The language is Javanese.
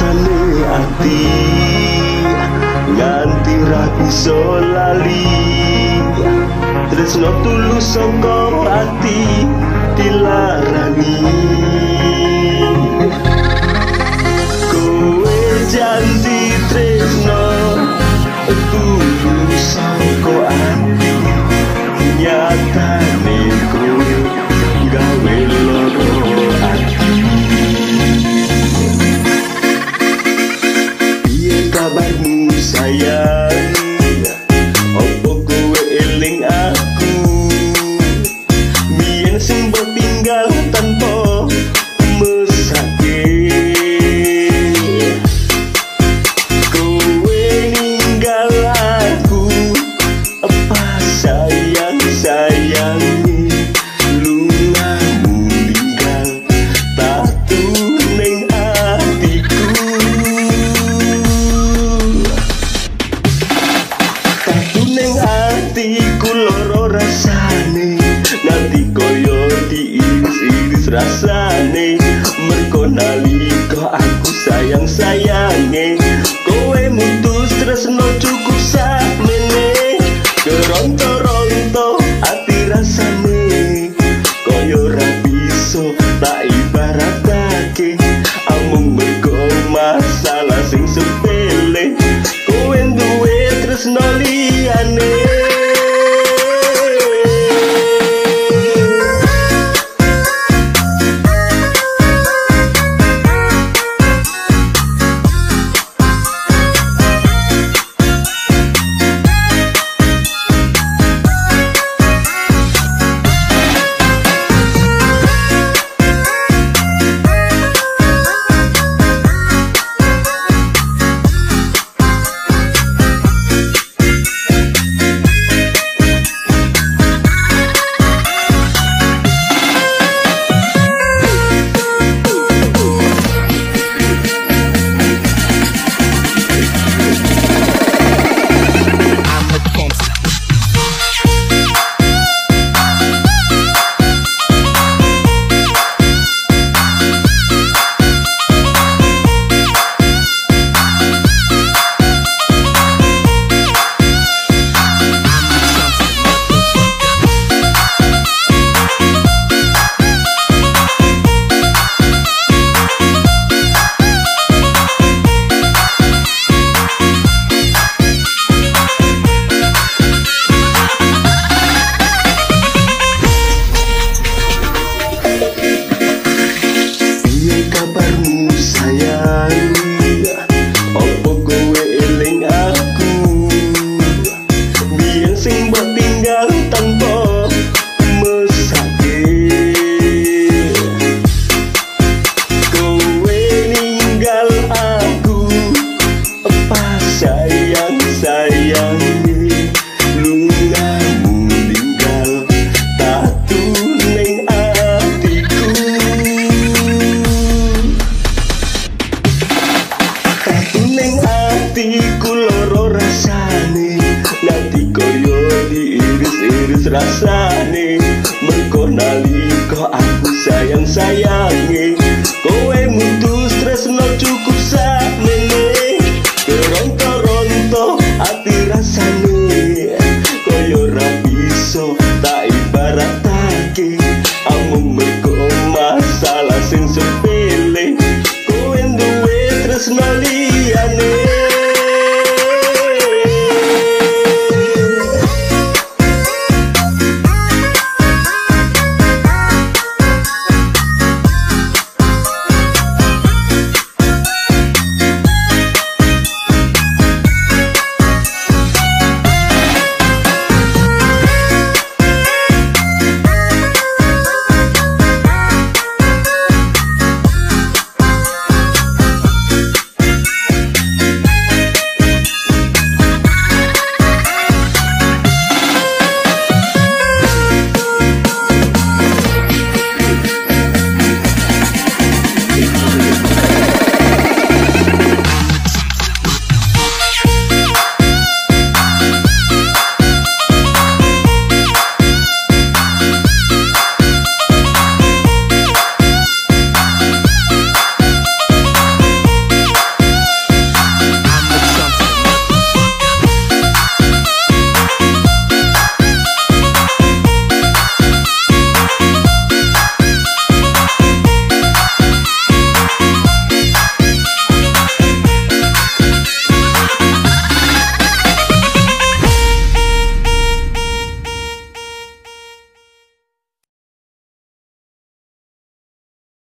rasane ati nganti ra bisa lali. Tresno tulus saka ati dilarani. Kowe janji tresno tulus saka ati, nyatane kowe gawe loro ati. Piye kabarmu sayang? Opo kowe eling aku? Biyen sing mbok tinggal tanpa mesake. Kowe ninggal aku, apa sayang sayange? Lungamu ninggal tatu ning atiku. Tatu ning atiku loro rasane, nanti koyo diiris-iris rasane. Mergo nalika aku sayang sayange, kowe mutus tresno cukup sakmene. Keronto-ronto ati rasane, koyo ra bisa tak ibaratake. Amung mergo masalah sing sepele, kowe duwe tresno liyane. Sayange, lungamu ninggal tatu ning atiku. Tatu ning atiku loro rasane, nanti koyo diiris-iris rasane. Mergo nalika aku sayang sayange, kowe mutus tresno cukup sakmene. Keronto-ronto ati rasane, koyo ra bisa tak ibaratake. Amung mergo masalah sing sepele, kowe duwe tresno.